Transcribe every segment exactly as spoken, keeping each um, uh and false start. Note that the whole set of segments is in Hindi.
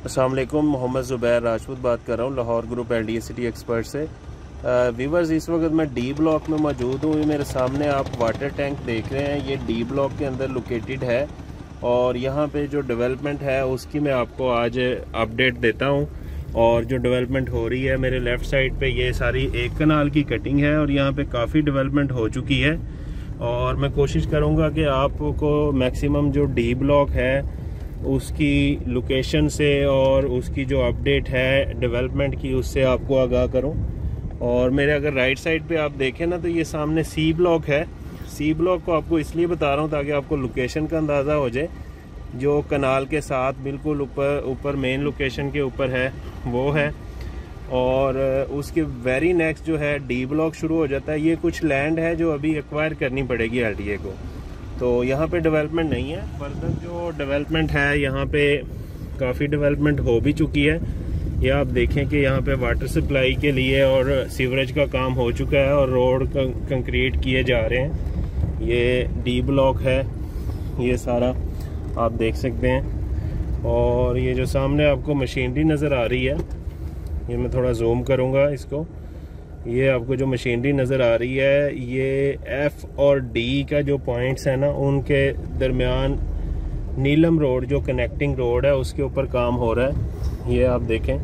अस्सलाम वालेकुम, मोहम्मद ज़ुबैर राजपूत बात कर रहा हूँ Lahore group L D A city expert से। वीवर्स, इस वक्त मैं डी ब्लॉक में मौजूद हूँ। ये मेरे सामने आप वाटर टैंक देख रहे हैं, ये डी ब्लॉक के अंदर लोकेटेड है और यहाँ पे जो डेवलपमेंट है उसकी मैं आपको आज अपडेट देता हूँ। और जो डेवलपमेंट हो रही है मेरे लेफ़्ट साइड पे, ये सारी एक कनाल की कटिंग है और यहाँ पे काफ़ी डेवलपमेंट हो चुकी है। और मैं कोशिश करूँगा कि आपको मैक्सिमम जो डी ब्लॉक है उसकी लोकेशन से और उसकी जो अपडेट है डेवलपमेंट की, उससे आपको आगाह करूं। और मेरे अगर राइट साइड पे आप देखें ना, तो ये सामने सी ब्लॉक है। सी ब्लॉक को आपको इसलिए बता रहा हूं ताकि आपको लोकेशन का अंदाज़ा हो जाए। जो कनाल के साथ बिल्कुल ऊपर ऊपर मेन लोकेशन के ऊपर है वो है, और उसके वेरी नेक्स्ट जो है डी ब्लॉक शुरू हो जाता है। ये कुछ लैंड है जो अभी एक्वायर करनी पड़ेगी एल डी ए को, तो यहाँ पे डेवलपमेंट नहीं है। फर्दर जो डेवलपमेंट है यहाँ पे काफ़ी डेवलपमेंट हो भी चुकी है। ये आप देखें कि यहाँ पे वाटर सप्लाई के लिए और सीवरेज का काम हो चुका है और रोड कंक्रीट किए जा रहे हैं। ये डी ब्लॉक है, ये सारा आप देख सकते हैं। और ये जो सामने आपको मशीनरी नज़र आ रही है, ये मैं थोड़ा जूम करूँगा इसको। ये आपको जो मशीनरी नज़र आ रही है, ये एफ और डी का जो पॉइंट्स है ना, उनके दरमियान नीलम रोड जो कनेक्टिंग रोड है उसके ऊपर काम हो रहा है। ये आप देखें,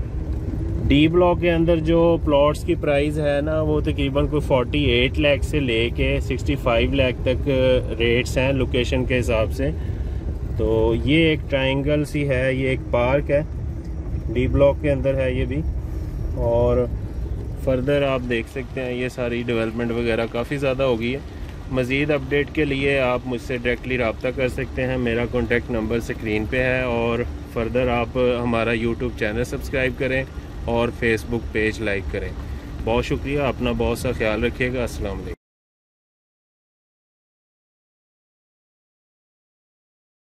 डी ब्लॉक के अंदर जो प्लॉट्स की प्राइस है ना, वो तकरीबन कोई अड़तालीस लाख से लेके पैंसठ लाख तक रेट्स हैं लोकेशन के हिसाब से। तो ये एक ट्रायंगल सी है, ये एक पार्क है, डी ब्लॉक के अंदर है ये भी। और फर्दर आप देख सकते हैं ये सारी डेवलपमेंट वगैरह काफ़ी ज़्यादा हो गई है। मज़ीद अपडेट के लिए आप मुझसे डायरेक्टली रब्ता कर सकते हैं, मेरा कॉन्टैक्ट नंबर स्क्रीन पे है। और फर्दर आप हमारा यूट्यूब चैनल सब्सक्राइब करें और फेसबुक पेज लाइक करें। बहुत शुक्रिया, अपना बहुत सा ख्याल रखिएगा। अस्सलाम वालेकुम।